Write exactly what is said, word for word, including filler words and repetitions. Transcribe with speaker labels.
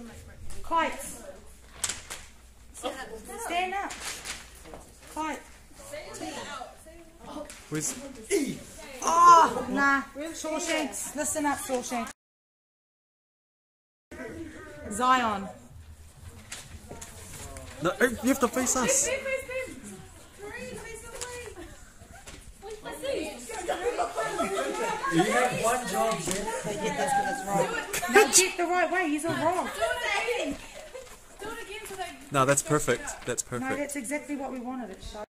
Speaker 1: Kite. Stand up. Kite.
Speaker 2: Where's...
Speaker 1: Oh, nah. Shawshanks. Listen up, Shawshanks. Zion.
Speaker 2: No, you have to face us.
Speaker 3: You have one job, Jen.
Speaker 1: So get this because it's wrong. No, get the right way. He's all wrong.
Speaker 4: Do it again. Do it again so they...
Speaker 2: No, that's perfect. That's
Speaker 1: No,
Speaker 2: perfect.
Speaker 1: that's exactly what we wanted. It showed.